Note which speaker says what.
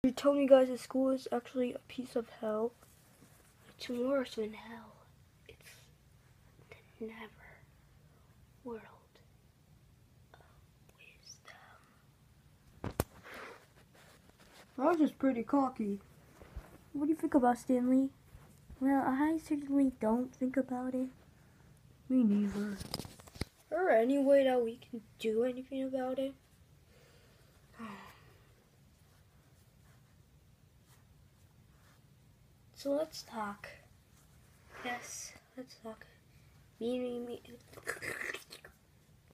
Speaker 1: You told me guys that school is actually a piece of hell. It's worse than hell. It's the never world of wisdom. I was just pretty cocky. What do you think about Stanley? Well, I certainly don't think about it. Me neither. Or any way that we can do anything about it? So let's talk. Yes, let's talk. Me.